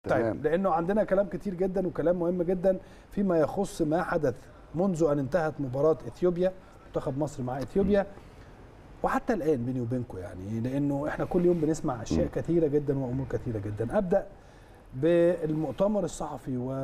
طيب لانه عندنا كلام كتير جدا وكلام مهم جدا فيما يخص ما حدث منذ ان انتهت مباراه اثيوبيا، منتخب مصر مع اثيوبيا، وحتى الان بيني وبينكم يعني، لانه احنا كل يوم بنسمع اشياء كثيره جدا وامور كثيره جدا. ابدا بالمؤتمر الصحفي، و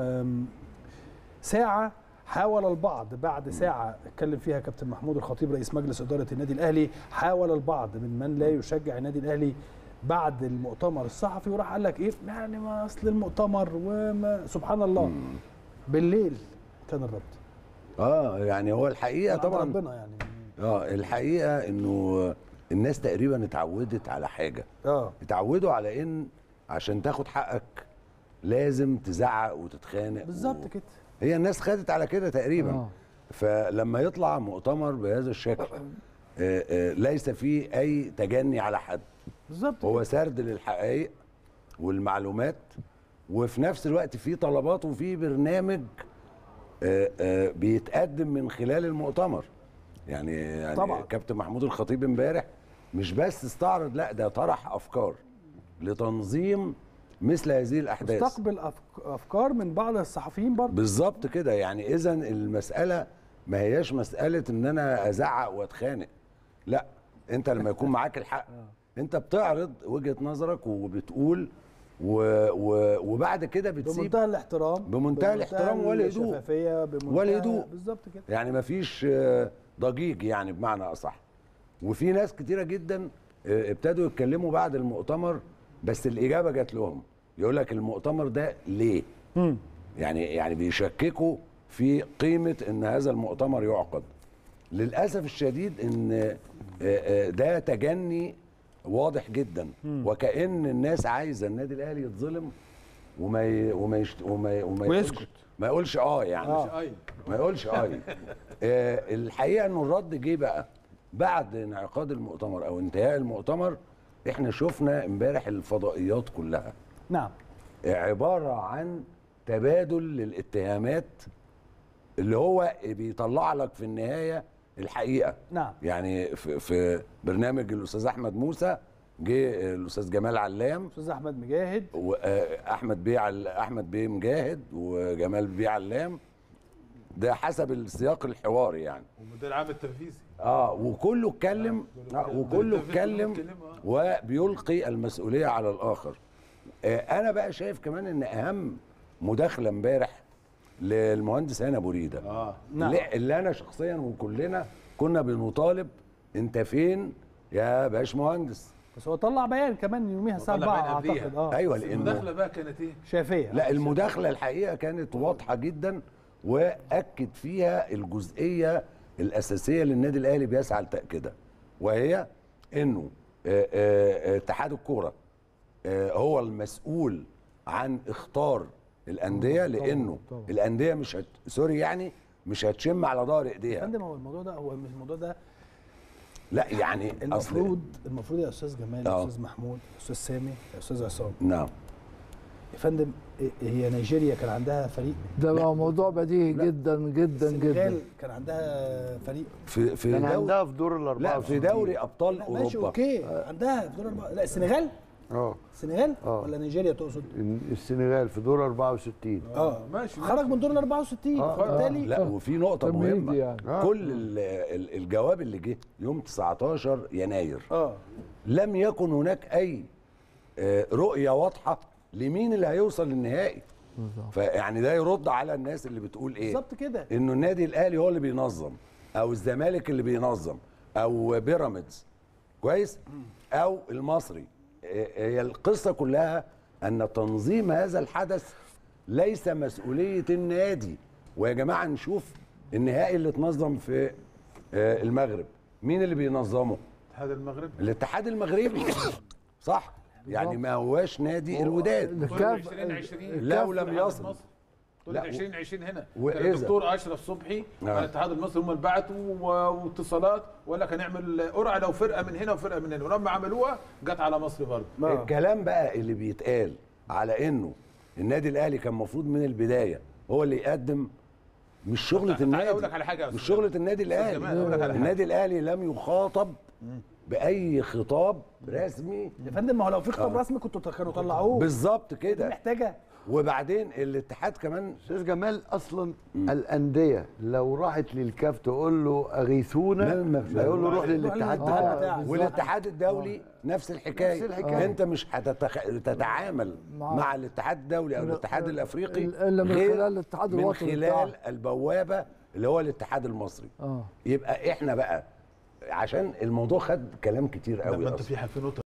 ساعه حاول البعض، بعد ساعه اتكلم فيها كابتن محمود الخطيب رئيس مجلس اداره النادي الاهلي، حاول البعض من لا يشجع النادي الاهلي بعد المؤتمر الصحفي وراح قال لك ايه يعني ما اصل المؤتمر وما سبحان الله. بالليل كان الرد. يعني هو الحقيقه طبعا ربنا يعني الحقيقه انه الناس تقريبا اتعودت على حاجه. اتعودوا على ان عشان تاخد حقك لازم تزعق وتتخانق بالظبط كده. هي الناس خدت على كده تقريبا. فلما يطلع مؤتمر بهذا الشكل ليس فيه اي تجني على حد، بالظبط، هو سرد للحقائق والمعلومات، وفي نفس الوقت في طلبات وفي برنامج بيتقدم من خلال المؤتمر. يعني طبعا كابتن محمود الخطيب امبارح مش بس استعرض، لا ده طرح افكار لتنظيم مثل هذه الاحداث، استقبل افكار من بعض الصحفيين برضه. بالظبط كده. يعني اذا المساله ما هياش مساله ان انا ازعق واتخانق، لا، انت لما يكون معاك الحق انت بتعرض وجهه نظرك وبتقول وبعد كده بتسيب بمنتهى الاحترام، بمنتهى الاحترام والهدوء، الشفافيه والهدوء بالظبط كده. يعني ما فيش ضجيج يعني بمعنى اصح. وفي ناس كتيره جدا ابتدوا يتكلموا بعد المؤتمر، بس الاجابه جات لهم، يقول لك المؤتمر ده ليه؟ يعني بيشككوا في قيمه ان هذا المؤتمر يعقد. للاسف الشديد ان ده تجني واضح جدا، وكأن الناس عايزه النادي الاهلي يتظلم ويسكت، ما يقولش يعني ما يقولش الحقيقه انه الرد جه بقى بعد انعقاد المؤتمر او انتهاء المؤتمر. احنا شفنا امبارح الفضائيات كلها نعم عباره عن تبادل للاتهامات اللي هو بيطلع لك في النهايه الحقيقه. نعم. يعني في برنامج الاستاذ احمد موسى جه الاستاذ جمال علام، الاستاذ احمد مجاهد، احمد بيه مجاهد وجمال بيه علام، ده حسب السياق الحواري يعني، ومدير العام التنفيذي وكله اتكلم وبيلقي المسؤوليه على الاخر. انا بقى شايف كمان ان اهم مداخله امبارح للمهندس هاني ابو ريده، نعم. اللي انا شخصيا وكلنا كنا بنطالب انت فين يا باشمهندس. بس هو طلع بيان كمان يوميها الساعه 4 اعتقد. ايوه، لان المداخله بقى كانت ايه؟ شافيه. لا، المداخله الحقيقه كانت واضحه جدا، واكد فيها الجزئيه الاساسيه اللي النادي الاهلي بيسعى لتاكيدها، وهي انه اتحاد الكوره هو المسؤول عن اختار الانديه، لانه الانديه مش مش هتشم على ظهر ايديها. يا فندم، هو الموضوع ده لا يعني المفروض يا استاذ جمال، يا استاذ محمود، يا استاذ سامي، يا استاذ عصام، نعم يا فندم، هي نيجيريا كان عندها فريق، ده بقى موضوع بديهي جدا جدا جدا. السنغال كان عندها فريق كان عندها في دور الاربعه، لا في دوري ابطال اوروبا. ماشي اوكي، عندها في دور لا السنغال السنغال ولا نيجيريا تقصد؟ السنغال في دور 64 ماشي خرج من دور ال 64 فبالتالي لا، وفي نقطة مهمة يعني. كل الجواب اللي جه يوم 19 يناير لم يكن هناك أي رؤية واضحة لمين اللي هيوصل للنهائي. فيعني ده يرد على الناس اللي بتقول ايه بالظبط كده، انه النادي الاهلي هو اللي بينظم، او الزمالك اللي بينظم، او بيراميدز كويس، او المصري. هي القصة كلها أن تنظيم هذا الحدث ليس مسؤولية النادي. ويا جماعة نشوف النهائي اللي اتنظم في المغرب، مين اللي بينظمه؟ الاتحاد المغربي صح؟ يعني ما هواش نادي الوداد. 2020 لو لم يصل طلع 2020 هنا كان الدكتور اشرف صبحي على الاتحاد المصري هم اللي بعتوا واتصالات وقال لك هنعمل قرعه لو فرقه من هنا وفرقه من هنا، ولما عملوها جت على مصر برضه. الكلام بقى اللي بيتقال على انه النادي الاهلي كان المفروض من البدايه هو اللي يقدم، مش شغله النادي. اقول لك على حاجه، مش شغله النادي الاهلي. النادي الاهلي لم يخاطب باي خطاب رسمي. يا فندم ما هو لو في خطاب رسمي كانوا طلعوه. بالظبط كده. محتاجه. وبعدين الاتحاد كمان استاذ جمال، اصلا الانديه لو راحت للكاف تقول له اغيثونا هيقول له روح للاتحاد بتاعك. والاتحاد الدولي نفس الحكايه. نفس الحكاية. انت مش تتعامل مع الاتحاد الدولي او الاتحاد الافريقي إلا من غير خلال الاتحاد من الوطني خلال بتاعه. البوابه اللي هو الاتحاد المصري. يبقى احنا بقى عشان الموضوع خد كلام كتير قوي لما انت أصلاً. في نقطه